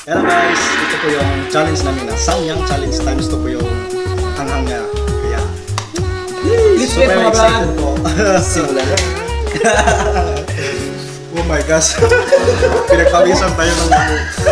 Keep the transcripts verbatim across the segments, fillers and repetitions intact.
Hello guys, ito po yung challenge namin na Samyang Challenge times two po yung hanghang niya. Kaya super excited po. Simulan na. Oh my gosh. Pinagpawisan tayo ng mga.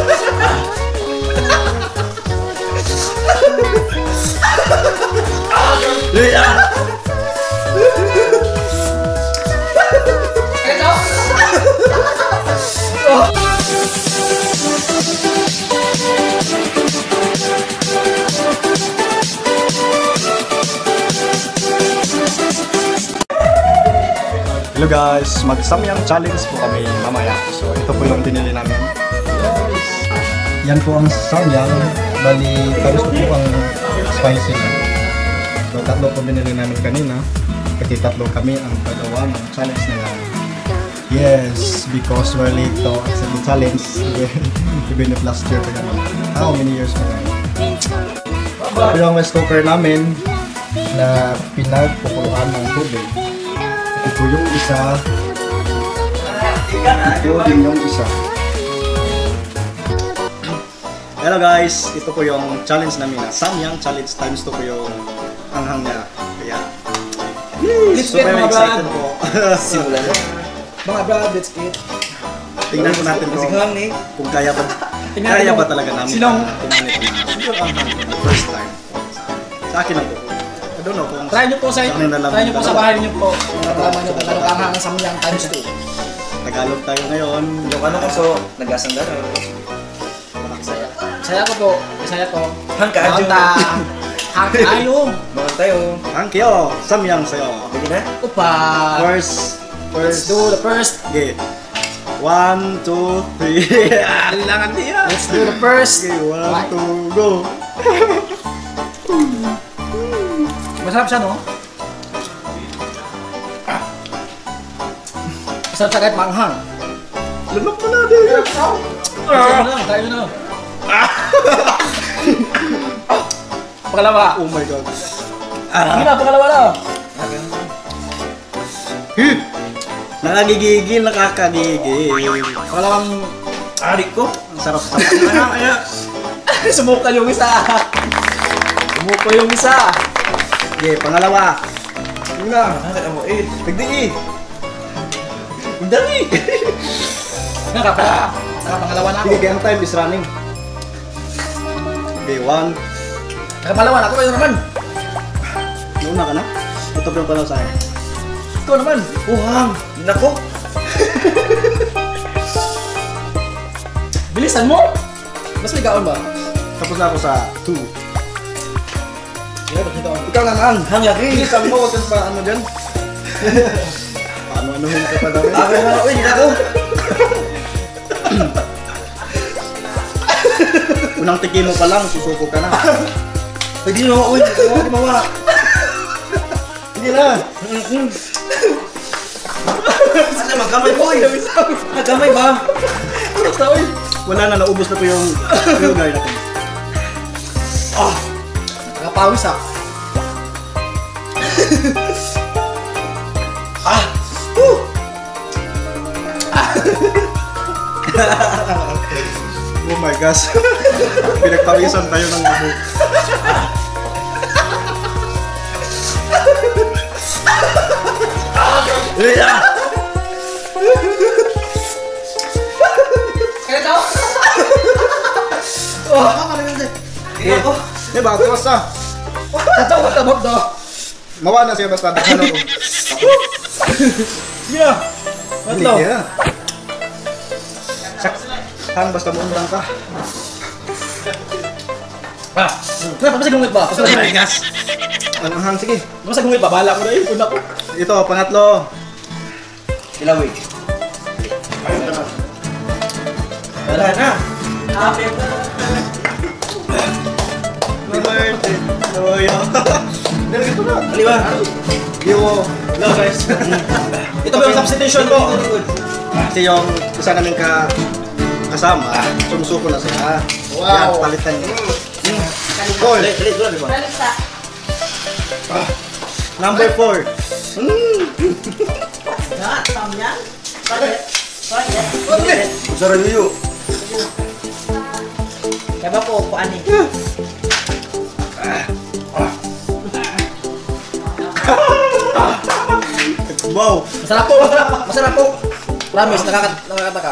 Hello guys, mag-Samyang challenge po kami mamaya. So ito po yung binili namin. Yan po ang Samyang. Bali, tapos po ang spicy. So tatlo po binili namin kanina. Kasi tatlo kami ang pagawa ng challenge na yan. Yes, because we're late to accept the challenge. Even if last year pa yan. How many years pa yan? Ito yung rice cooker namin na pinagpupuluan ng tubig. Ito yung isa. Ito din yung isa. Hello guys, ito po yung challenge namin na Samyang Challenge times two po yung hanghang niya. Kaya super excited po. Simulan na. Mga brad, let's eat. Tingnan po natin kung, kung kaya ba, kaya ba talaga namin Sinong? kumalit na first time. Sa akin lang po. I don't know kung Try nyo po sa ano na lang try nyo po sa dalawa. bahay nyo po. Nalaman nyo kung ano ang hanghang Samyang times two. Tagalog tayo ngayon. Yung ano ko so, nag-asang gano'n. Saya ko po. Saya ko. Hang ka, Adjo. Hang kayo. Mga tayo. Thank you. Samyang sa'yo. Pwede na? Upa. First, Let's first. do the first. Okay. One, two, three. Kailangan niya. Let's do the first. Okay, one, two, go. Masarap siya, no? Masarap siya kahit manghang. Lunok mo na din. Tayo na, tayo na. Pangalawa. Oh my God. Sige na, pangalawa na. Nakagigigil, nakakagigil. Pangalawang Arik ko. Ang sarap-sarap. Kaya, kaya. sumuka yung isa. Sumuka yung isa. Okay, pangalawa. Yun na. Nakakita mo, eh. Pagdi eh. Pagdali. Nakapala. Nakapangalawa na ako. Sige, game time is running. Okay, one. Nakapangalawa na ako. Kayo naman. Nauna ka na? Ito pa yung palaw sa akin. Ikaw naman. Uhang. Nako. Bilisan mo. Mas may gaon ba? Tapos na ako sa two. Yeah, mas may gaon. Ikaw naman. Hang yaki. Bilisan mo, huwag kang pa ano dyan. Paano-anuhin ka pa daw eh. Ako na, uy, hindi ako. Unang tikim mo pa lang, susuko ka na. Pwede nyo, uy, hindi ako mawala. Hindi na. Ano, magkamay po, uy. Magkamay ba? Basta, uy. Wala na, naubos na po yung gulay natin. Ah! Nakapawis ah. Ah! Woo! Oh my gosh. Pinagpawisan tayo ng buho. Yeah! Kaya daw? Oh, kakalimutan. Hindi ako. Eh, ba? Tapos na. Kataw ka tabog daw. Mawa na siya basta. Ano ko? Sige na. Hindi Matlo. na. Sak. Hang basta muundang ka. Ah. Kaya pa masagungit ba? Oh my gosh. Anong hang? Sige. Masagungit ba? Bahala ko na yun. Una ko. Ito, pangatlo. Ilawi. Wala na. Happy Birthday. Loyo. Dali ito na. Kaliwa. Yo. Hello guys. Ito ba yung substitution ko? Kasi yung isa namin ka kasama, sumusuko na sila. Wow. Yan, palitan niyo. Goal. Dali, dali, dali, dali. Number four. Nah, Samyang. Bakit? Bakit? Sarap yun. Taba po, paani. Wow! Masarap po, masarap, masarap po. Promise, nakakat nakakataka.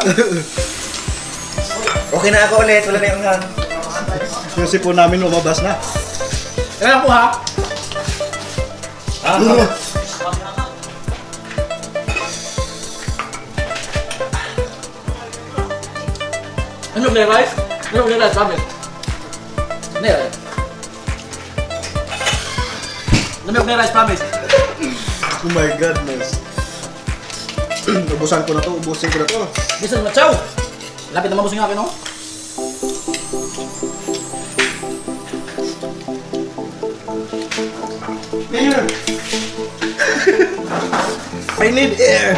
Okay na ako ulit, wala na yung hang. Yung sipon namin lumabas na. Kaya po ha. Ah, ano yung rice? Ano yung rice? Promise. Ano yung rice? Ano yung rice? Promise. Oh my goodness. Ubusan ko na to, ubusin ko na to. Bisa na chow. Lapit na mabusing akin, no? Air! I need air!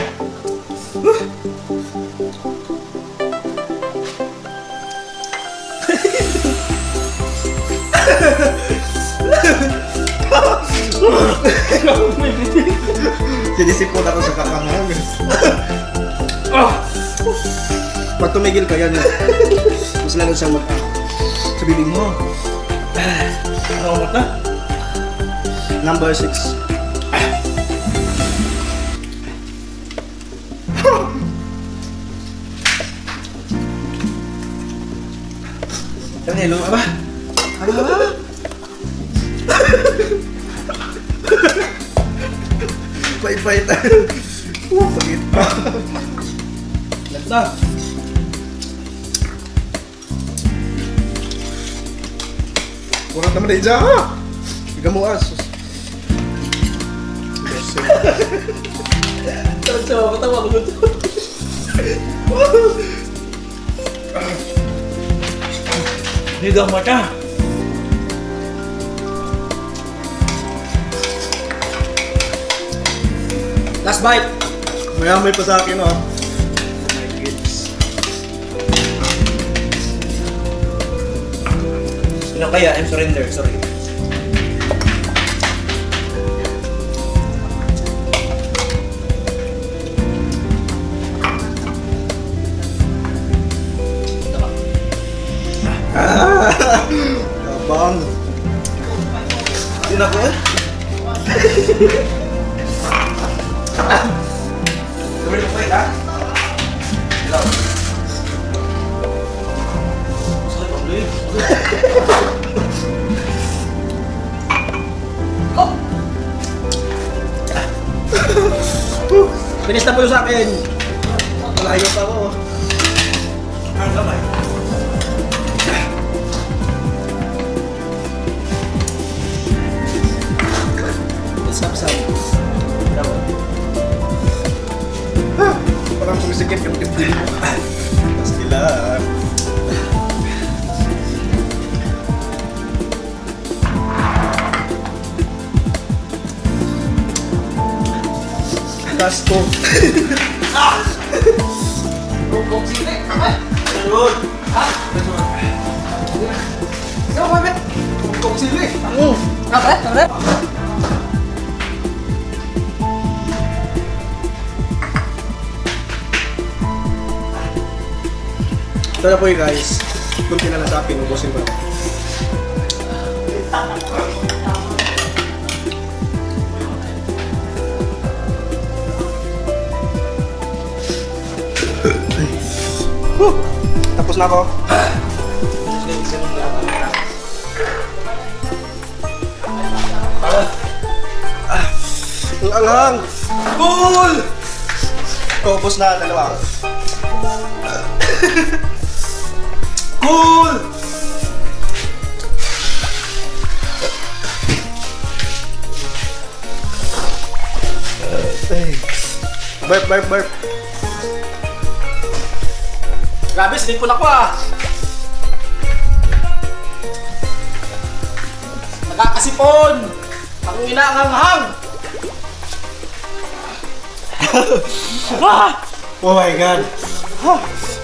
Sinisipon ako sa kakangang. Pag tumigil ka yan, mas lalo siyang mag sa bibig mo. Ano mo na? Number six. Ano yung luma ba? Ano ba? Pait-pait. Uh, pagit pa. Lagda. Kurang naman na dyan ha! Higa mo asos. Tarap siya, mapatawa ko dito. Higa mata. Last bite. Mayamay pa sa akin, oh. My kids. Ano kaya? I'm surrender. Sorry. Abang. Hindi na ko eh. Gawin mo pa eh, ha? Hello. Sakit ang lig. Oh! Finish na po yung sa akin. Malayo pa ako. Ang gamay. Sap-sap. Ah, parang sumisikip yung dibdib mo. Pastilan. Kasto. Bukong sili. Good. Ha? Ikaw, Mabet. Bukong sili. Mm. Apa? Apa? Ito na po yun guys. Kunti na lang sa akin, ubusin ko na. Whew! Tapos na ako. Ah, ang anghang! Cool! Tapos na, dalawa. Cool! Burp, burp, burp. Grabe, sinipon ako ah. Nagkakasipon. Ang inaanghang-hang. Oh my god.